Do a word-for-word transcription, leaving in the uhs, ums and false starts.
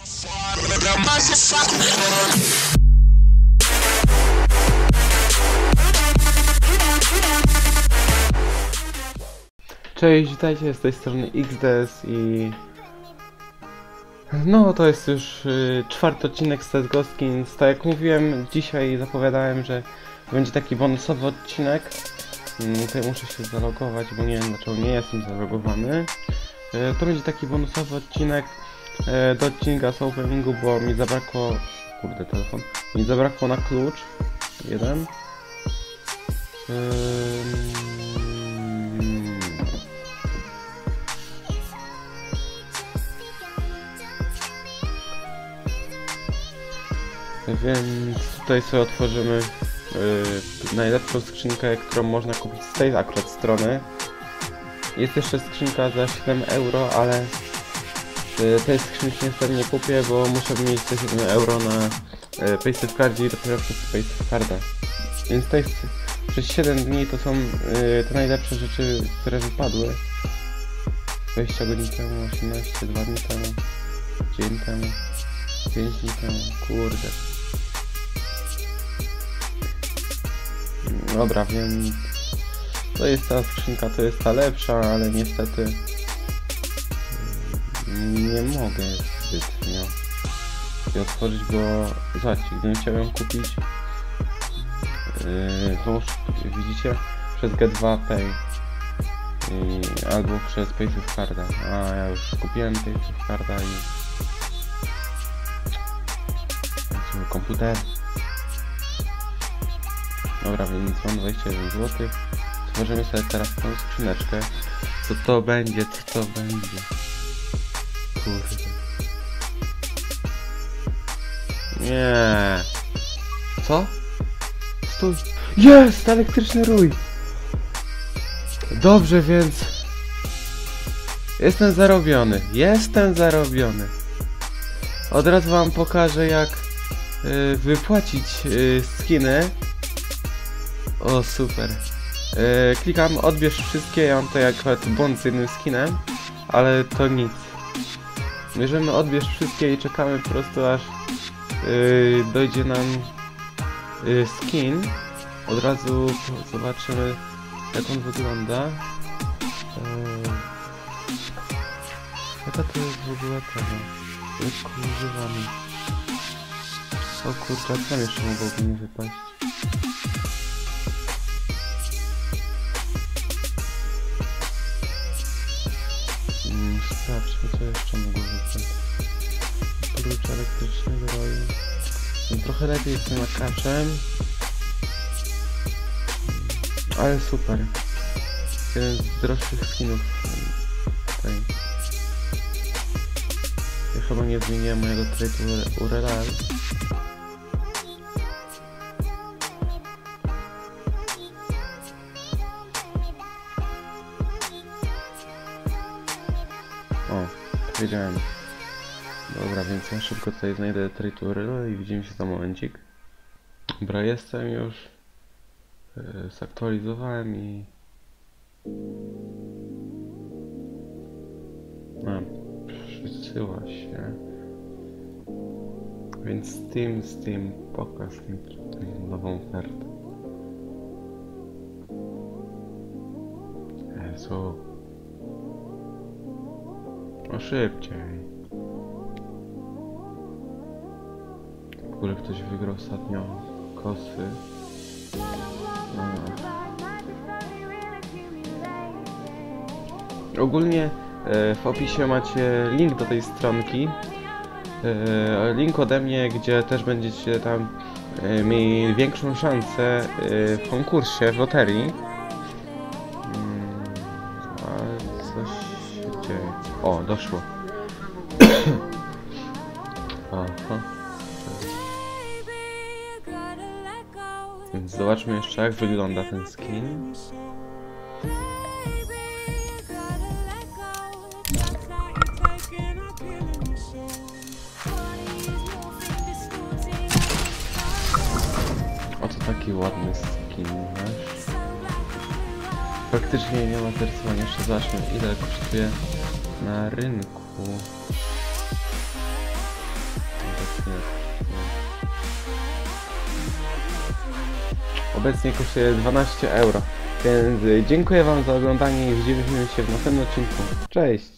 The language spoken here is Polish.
Cześć, witajcie z tej strony X D S i... No to jest już y, czwarty odcinek z C S G O Skins. Tak jak mówiłem, dzisiaj zapowiadałem, że będzie taki bonusowy odcinek. y, Tutaj muszę się zalogować, bo nie wiem dlaczego nie jestem zalogowany. y, To będzie taki bonusowy odcinek y, do odcinka z openingu, bo mi zabrakło... Kurde, telefon. Mi zabrakło na klucz jeden. y, Więc tutaj sobie otworzymy yy, najlepszą skrzynkę, którą można kupić z tej akurat strony. Jest jeszcze skrzynka za siedem euro, ale yy, tej skrzynki niestety nie kupię, bo muszę mieć te siedem euro na yy, Paysafecardzie i dopiero przez Paysafecarda. Więc to jest, przez siedem dni to są yy, te najlepsze rzeczy, które wypadły. dwadzieścia godzin temu, osiemnaście, dwa dni temu, dzień temu, pięć dni temu, kurde. Dobra, więc to jest ta skrzynka, to jest ta lepsza, ale niestety nie mogę zbytnio jej otworzyć, bo zobaczcie, gdybym chciał ją kupić, yy, to już widzicie, przez G dwa Pay yy, albo przez Paysafecarda, a ja już kupiłem Paysafecarda i komputer. Dobra, więc mam dwadzieścia jeden złotych. Stworzymy sobie teraz tą skrzyneczkę. Co to będzie? Co to będzie? Kurde. Nie. Co? Stój. Jest! Elektryczny rój! Dobrze, więc... Jestem zarobiony. Jestem zarobiony. Od razu wam pokażę, jak yy, wypłacić yy, skiny. O, super. Yy, klikam, odbierz wszystkie, ja mam to jak błąd z jednym skinem, ale to nic. Bierzemy odbierz wszystkie i czekamy po prostu, aż yy, dojdzie nam yy, skin. Od razu zobaczymy, jak on wygląda. Yy, jaka to jest w ogóle tego? Jak używamy? O kurczę, co tam jeszcze mogłoby mi wypaść? Hmm, sprawdźmy, co jeszcze mogło wypaść. Prócz elektrycznego roju. No, trochę lepiej z tym akaczem. Ale super. Jeden z droższych skinów tutaj. Ja chyba nie zmieniłem mojego trade U R L. O, wiedziałem. Dobra, więc ja szybko tutaj znajdę trade U R L i widzimy się za momencik. Dobra, jestem już. Yy, zaktualizowałem i... A. Przysyła się. Więc Steam, Steam, pokaż mi nową ofertę. Jezu. No szybciej. W ogóle ktoś wygrał ostatnio kosy. No. Ogólnie w opisie macie link do tej stronki, link ode mnie, gdzie też będziecie tam mieli większą szansę w konkursie, w loterii. Ale coś się dzieje. O, doszło. Aha. Więc zobaczmy jeszcze, jak wygląda ten skin. Taki ładny skin, wiesz? Praktycznie nie ma zarysowania. Jeszcze zobaczmy, ile kosztuje na rynku. obecnie kosztuje dwanaście euro. Więc y, dziękuję wam za oglądanie i widzimy się w następnym odcinku. Cześć!